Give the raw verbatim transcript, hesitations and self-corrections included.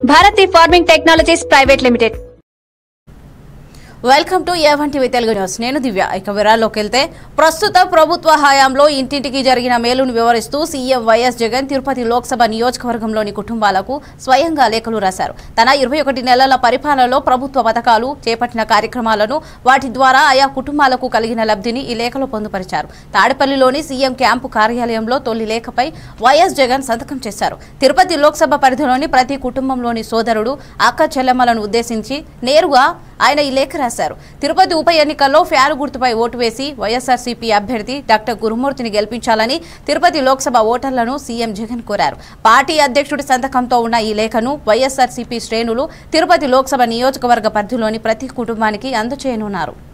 Bharati farming technologies private limited. Welcome to A one TV Telugu news. నేను దివ్య. ఇక వివరాల్లోకి వెళ్తే ప్రస్తుత ప్రభుత్వ హయాంలో ఇంటింటికి జరిగిన మేలును వివరిస్తూ సీఎం వైఎస్ జగన్ తిరుపతి లోక్సభ నియోజకవర్గంలోని కుటుంబాలకు స్వయంగా లేఖలు రాశారు. తన ఇరవై ఒకటి నెలల పరిపాలనలో ప్రభుత్వ పథకాలు చేపట్టిన కార్యక్రమాలను వాటి ద్వారా ఆయా కుటుంబాలకు కలిగిన లబ్ధిని ఈ లేఖలో పొందుపరిచారు. తాడేపల్లిలోని సీఎం క్యాంపు కార్యాలయంలో తొలి లేఖపై వైఎస్ జగన్ సంతకం చేశారు. తిరుపతి లోక్సభ పరిధిలోని ప్రతి కుటుంబంలోని సోదరుడు అక్క చెల్లెమ్మలను ఉద్దేశించి నేరుగా ఆయన ఈ లేఖ రాశారు. తిరుపతి ఉప ఎన్నికల్లో ఫ్యాన్ గుర్తుపై ఓటు వేసి వైఎస్ఆర్సీపీ అభ్యర్థి డాక్టర్ గురుమూర్తిని గెలిపించాలని తిరుపతి లోక్సభ ఓటర్లను సీఎం జగన్ కోరారు. పార్టీ అధ్యక్షుడి సంతకంతో ఉన్న ఈ లేఖను వైఎస్ఆర్సీపీ శ్రేణులు తిరుపతి లోక్సభ నియోజకవర్గ పరిధిలోని ప్రతి కుటుంబానికి అందజేయనున్నారు.